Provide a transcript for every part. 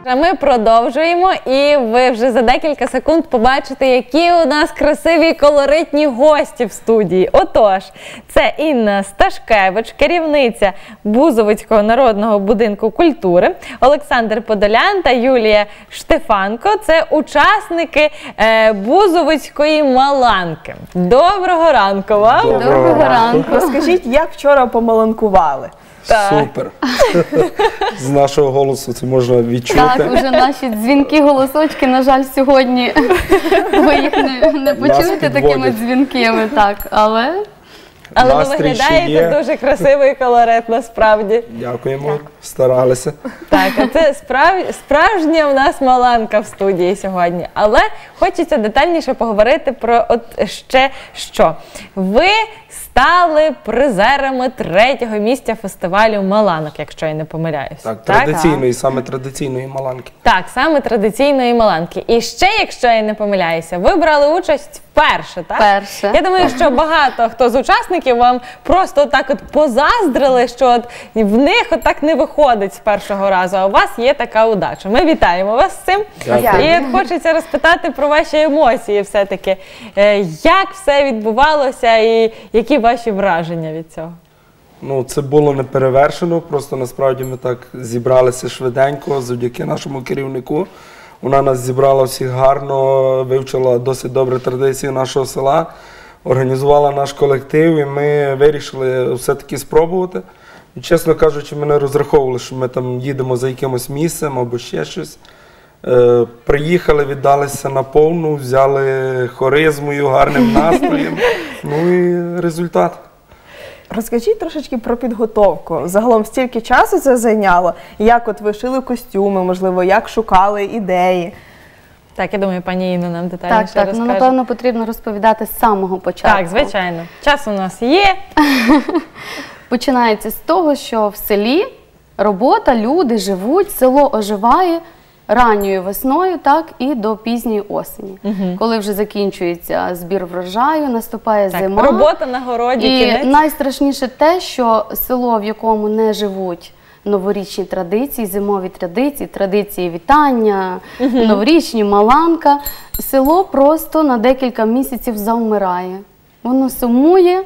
Ми продовжуємо, і ви вже за декілька секунд побачите, які у нас красиві і колоритні гості в студії. Отож, це Інна Сташкевич, керівниця Бузовицького народного будинку культури, Олександр Подолян та Юлія Штефанко. Це учасники Бузовицької Маланки. Доброго ранку вам! Доброго ранку! Розкажіть, як вчора помаланкували? Так. Супер. З нашого голосу це можна відчути. Так, уже наші дзвінки, голосочки, на жаль, сьогодні ви їх не почуєте такими дзвінкими, так, але ви виглядаєте дуже красиво і колоритно, справді. Дякуємо, старалися. Так, а це справжня у нас Маланка в студії сьогодні. Але хочеться детальніше поговорити про от ще що. Ви стали призерами 3-го місця фестивалю Маланок, якщо я не помиляюсь. Так, традиційної, саме традиційної Маланки. Так, саме традиційної Маланки. І ще, якщо я не помиляюся, ви брали участь вперше, так? Вперше. Я думаю, що багато хто з учасників вам просто так от позаздрили, що от в них отак не виходить з першого разу, а у вас є така удача. Ми вітаємо вас з цим. Дякую. І от хочеться розпитати про ваші емоції все-таки. Як все відбувалося і які ваші враження від цього? Ну, це було не перевершено, просто насправді ми так зібралися швиденько завдяки нашому керівнику. Вона нас зібрала всіх гарно, вивчила досить добре традиції нашого села, організувала наш колектив, і ми вирішили все-таки спробувати. І, чесно кажучи, ми не розраховували, що ми там їдемо за якимось місцем або ще щось. Приїхали, віддалися на повну, взяли хоризмою, гарним настроєм, ну і результат. Розкажіть трошечки про підготовку. Загалом стільки часу це зайняло? Як от ви шили костюми, можливо, як шукали ідеї? Так, я думаю, пані Інна нам детальніше розкаже. Так, ну, напевно, потрібно розповідати з самого початку. Так, звичайно. Час у нас є. Починається з того, що в селі робота, люди живуть, село оживає ранньою весною, так, і до пізньої осені. Коли вже закінчується збір врожаю, наступає зима. Робота на городі, І кінець. найстрашніше те, що село, в якому не живуть новорічні традиції, зимові традиції, традиції вітання, новорічні, Маланка, село просто на декілька місяців завмирає. Воно сумує,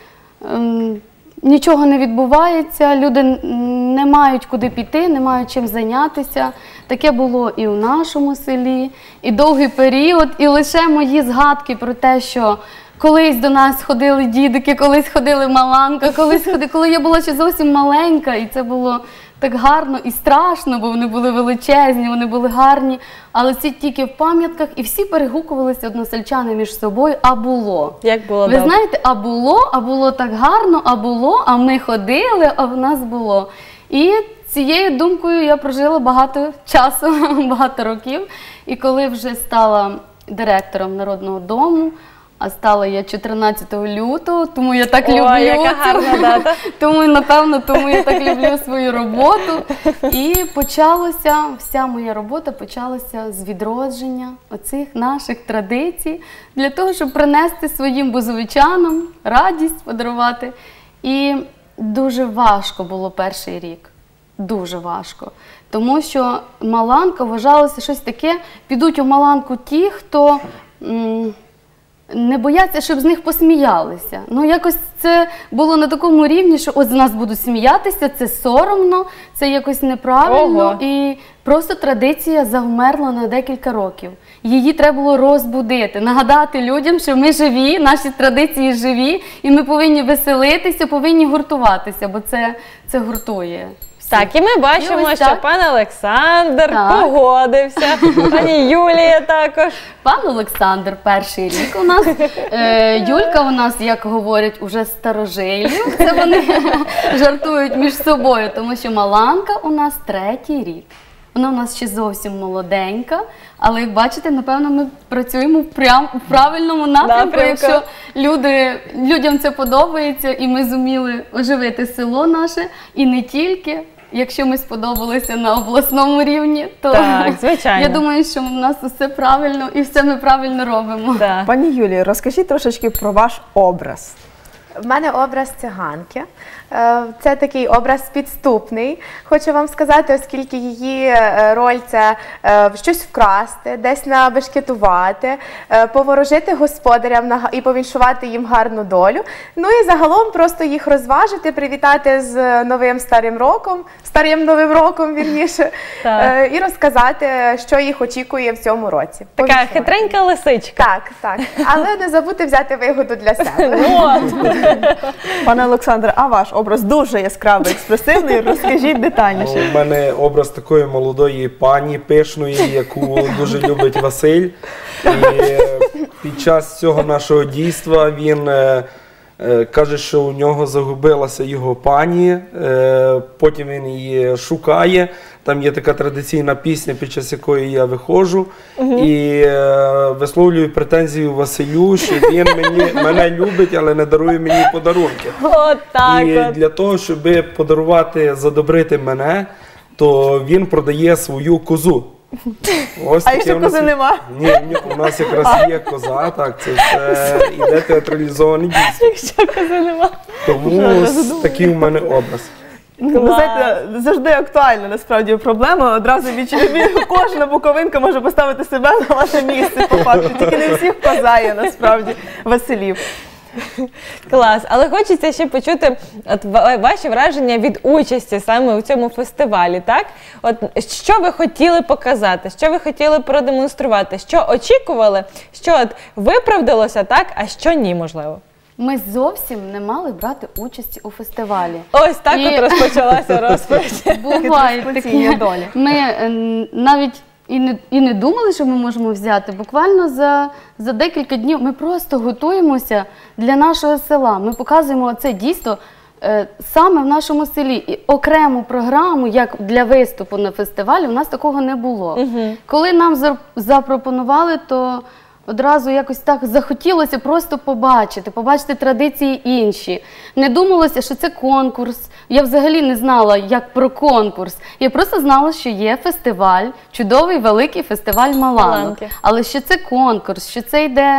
нічого не відбувається, люди не мають куди піти, не мають чим зайнятися. Таке було і у нашому селі, і довгий період, і лише мої згадки про те, що колись до нас ходили дідики, колись ходили Маланка, коли я була ще зовсім маленька, і це було так гарно і страшно, бо вони були величезні, вони були гарні, але це тільки в пам'ятках, і всі перегукувалися односельчани між собою, а було. Як було Ви добре. знаєте, а було так гарно, а було, а ми ходили, а в нас було. І цією думкою я прожила багато часу, багато років. І коли вже стала директором Народного дому, а стала я 14 лютого, тому я так люблю. Яка гарна дата. Тому я так люблю свою роботу. І вся моя робота почалася з відродження оцих наших традицій, для того, щоб принести своїм бузовичанам радість, подарувати. І дуже важко було перший рік. Дуже важко. Тому що Маланка вважалася щось таке, підуть у Маланку ті, хто не бояться, щоб з них посміялися. Ну, якось це було на такому рівні, що от з нас будуть сміятися, це соромно, це якось неправильно. Ого. І просто традиція завмерла на декілька років. Її треба було розбудити, нагадати людям, що ми живі, наші традиції живі, і ми повинні веселитися, повинні гуртуватися, бо це гуртує. Так, і ми бачимо, ось що так. пан Олександр Так. погодився, пані Юлія також. Пан Олександр перший рік у нас, Юлька у нас, як говорять, уже старожилів, це вони жартують між собою, тому що Маланка у нас 3-й рік. Вона у нас ще зовсім молоденька, але, як бачите, напевно, ми працюємо в правильному напрямку, якщо людям це подобається, і ми зуміли оживити село наше, і не тільки. Якщо ми сподобалися на обласному рівні, то Так, звичайно. я думаю, що у нас все правильно і все ми правильно робимо. Так. Пані Юлії, розкажіть трошечки про ваш образ. В мене образ циганки. Це такий образ підступний, хочу вам сказати, оскільки її роль – це щось вкрасти, десь набешкетувати, поворожити господарям і повіншувати їм гарну долю. Ну і загалом просто їх розважити, привітати з старим новим роком, вірніше, і розказати, що їх очікує в цьому році. Така хитренька лисичка. Так. Але не забудьте взяти вигоду для себе. Пане Олександре, а ваш образ дуже яскравий, експресивний, розкажіть детальніше. У мене образ такої молодої пані пишної, яку дуже любить Василь. І під час цього нашого дійства він каже, що у нього загубилася його пані, потім він її шукає. Там є така традиційна пісня, під час якої я виходжу, і висловлюю претензію Василю, що він мене любить, але не дарує мені подарунки. І для того, щоб задобрити мене, то він продає свою козу. А якщо кози нема? Ні, у нас якраз є коза, так, це все іде театралізований дійство. Якщо кози нема. Тому такий у мене образ. Ви знаєте, завжди актуальна насправді проблема. Одразу кожна буковинка може поставити себе на ваше місце по факту. Тільки не всіх коза є насправді Василів. Клас. Але хочеться ще почути ваші враження від участі саме у цьому фестивалі, так? Що ви хотіли показати, що ви хотіли продемонструвати, що очікували, що виправдалося, так, а що ні, можливо? Ми зовсім не мали брати участь у фестивалі. Ось так от розпочалася розповідь. Бувають такі долі. Ми навіть і не думали, що ми можемо взяти. Буквально за декілька днів ми просто готуємося для нашого села. Ми показуємо це дійство саме в нашому селі. І окрему програму, як для виступу на фестивалі, у нас такого не було. Коли нам запропонували, то одразу якось так захотілося просто побачити традиції інші. Не думалося, що це конкурс. Я взагалі не знала, як про конкурс. Я просто знала, що є фестиваль, чудовий великий фестиваль Маланок. Але що це конкурс, що це йде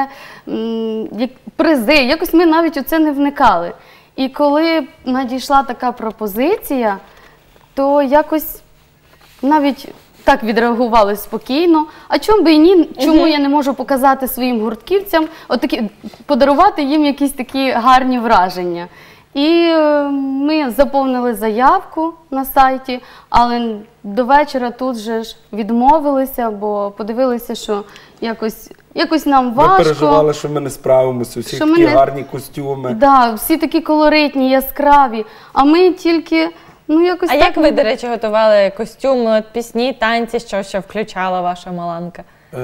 призи. Якось ми навіть у це не вникали. І коли надійшла така пропозиція, то якось навіть так відреагували спокійно. А чому би і ні? Чому я не можу показати своїм гуртківцям, подарувати їм якісь такі гарні враження? І ми заповнили заявку на сайті, але до вечора тут же ж відмовилися, бо подивилися, що якось нам важко. Ми переживали, що ми не справимося, всі такі гарні костюми. Так, всі такі колоритні, яскраві, а ми тільки... А як ви, до речі, готували костюми, пісні, танці, що ще включала ваша Маланка?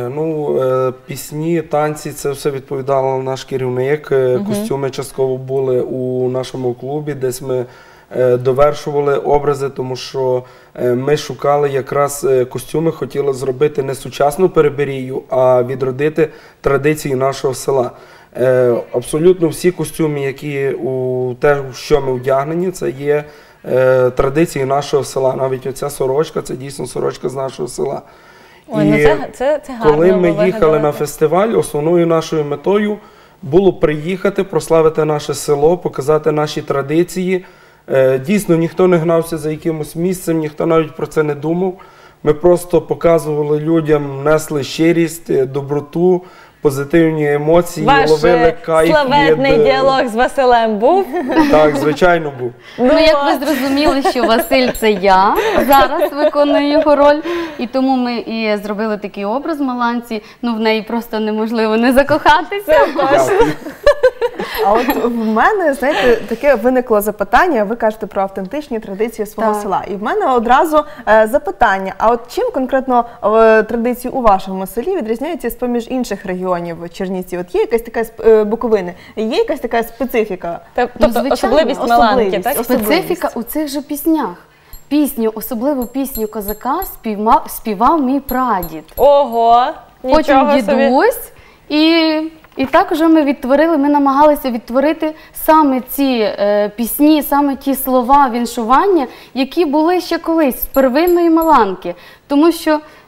Пісні, танці, це все відповідав наш керівник. Костюми частково були у нашому клубі, десь ми довершували образи, тому що ми шукали якраз костюми, хотіли зробити не сучасну переберію, а відродити традиції нашого села. Абсолютно всі костюми, які у те, в що ми вдягнені, це є традиції нашого села. Навіть оця сорочка, це дійсно сорочка з нашого села. Це гарно. Коли ми їхали на фестиваль, основною нашою метою було приїхати, прославити наше село, показати наші традиції. Дійсно, ніхто не гнався за якимось місцем, ніхто навіть про це не думав. Ми просто показували людям, несли щирість, доброту, позитивні емоції, ловили кайф. Ваш славетний діалог з Василем був? Так, звичайно, був. Як ви зрозуміли, що Василь – це я, зараз виконую його роль, і тому ми і зробили такий образ Маланці, в неї просто неможливо не закохатися. А от в мене, знаєте, таке виникло запитання, ви кажете про автентичні традиції свого села. І в мене одразу запитання, а от чим конкретно традиції у вашому селі відрізняються з-поміж інших регіонів Чернівців? От є якась така Буковини, є якась така специфіка? Тобто особливість Маланки, так? Специфіка у цих же піснях. Особливо пісню «Козака» співав мій прадід. Ого, нічого собі. Потім дідусь, і також ми намагалися відтворити саме ці пісні, саме ті слова віншування, які були ще колись з первинної Маланки. Тому що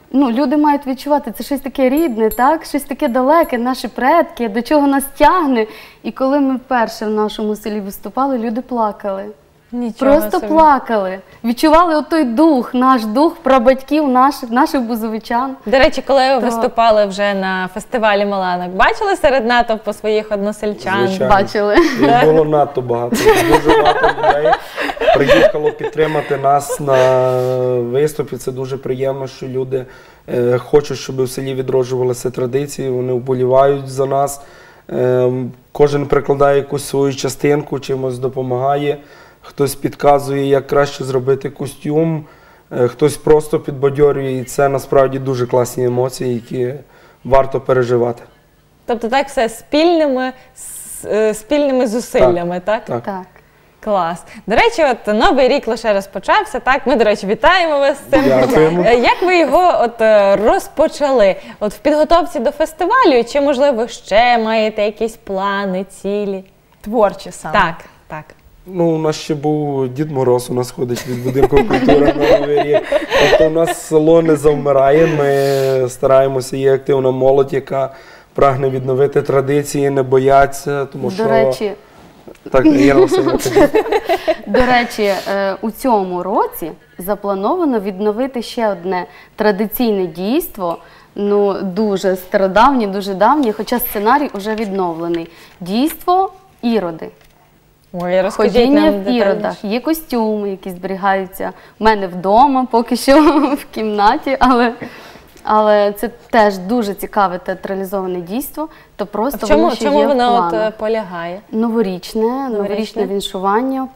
люди мають відчувати, це щось таке рідне, так? Щось таке далеке, наші предки, до чого нас тягне. І коли ми вперше в нашому селі виступали, люди плакали. Нічого Просто собі. плакали. Відчували отой дух, наш дух прабатьків наших бузовичан. До речі, коли ви То- виступали вже на фестивалі Маланок, бачили серед натовпу своїх односельчан? Звичайно. Бачили. Їх було надто багато. Дуже багато людей приїхало підтримати нас на виступі. Це дуже приємно, що люди хочуть, щоб в селі відроджувалися традиції, вони вболівають за нас. Кожен прикладає якусь свою частинку, чимось допомагає. Хтось підказує, як краще зробити костюм, хтось просто підбадьорює. І це насправді дуже класні емоції, які варто переживати. Тобто так все спільними зусиллями, так? Так. Так. Клас. До речі, от Новий рік лише розпочався, так? Ми, до речі, вітаємо вас з цим. Дякуємо. Як ви його розпочали? От в підготовці до фестивалю, чи, можливо, ще маєте якісь плани, цілі? Творчі саме. Так, так. Ну, у нас ще був Дід Мороз, у нас ходить від будинку культури на Новий рік. Тобто у нас село не завмирає, ми стараємося, є активна молодь, яка прагне відновити традиції, не бояться, тому що... До речі, Так, Іра Василівна, кажіть. До речі, у цьому році заплановано відновити ще одне традиційне дійство, дуже стародавнє, дуже давнє, хоча сценарій вже відновлений. Дійство Іроди. Ой, розкажіть Ходіння нам в детальніше. іродах. Є костюми, які зберігаються в мене вдома, поки що в кімнаті, але це теж дуже цікаве театралізоване дійство. То просто А чому воно ще є в воно планах. полягає? Новорічне віншування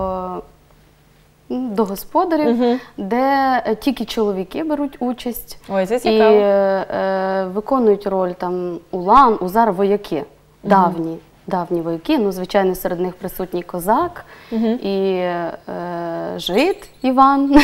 до господарів, де тільки чоловіки беруть участь Ой, це і цікаво. виконують роль там улан, узар, вояки, давні вояки. Звичайно, серед них присутній козак і жид Іван.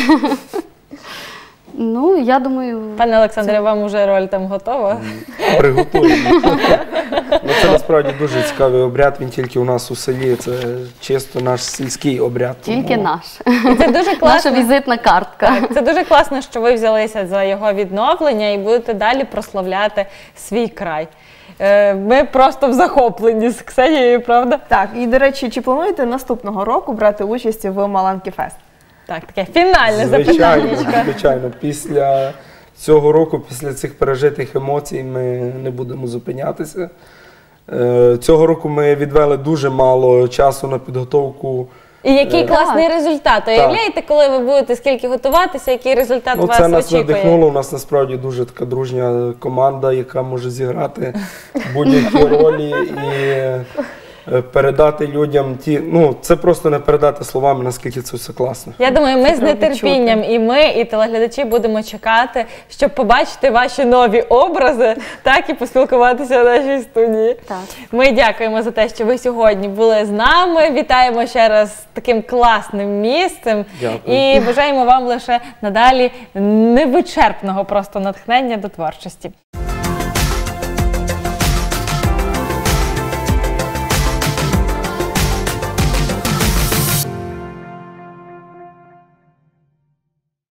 Я думаю, Пане Олександре, вам уже роль там готова? Приготуємо. Ну, це насправді дуже цікавий обряд, він тільки у нас у селі, це чисто наш сільський обряд. тільки тому- наш. Це дуже Наша класно. візитна картка. Так, це дуже класно, що ви взялися за його відновлення і будете далі прославляти свій край. Ми просто в захопленні з Ксенією, правда? Так, і до речі, чи плануєте наступного року брати участь в Маланки Фест? Так, таке фінальне Звичайно, запитання. звичайно. Після цього року, після цих пережитих емоцій, ми не будемо зупинятися. Цього року ми відвели дуже мало часу на підготовку. І який класний результат. Уявляєте, коли ви будете скільки готуватися, який результат вас Це нас очікує? надихнуло. У нас насправді дуже така дружня команда, яка може зіграти будь-які ролі і передати людям ті. Це просто не передати словами, наскільки це все класно. Я думаю, ми з треба нетерпінням і ми, і телеглядачі будемо чекати, щоб побачити ваші нові образи, так, і поспілкуватися в нашій студії. Так. Ми дякуємо за те, що ви сьогодні були з нами. Вітаємо ще раз з таким класним місцем. Дякую. І бажаємо вам лише надалі невичерпного просто натхнення до творчості.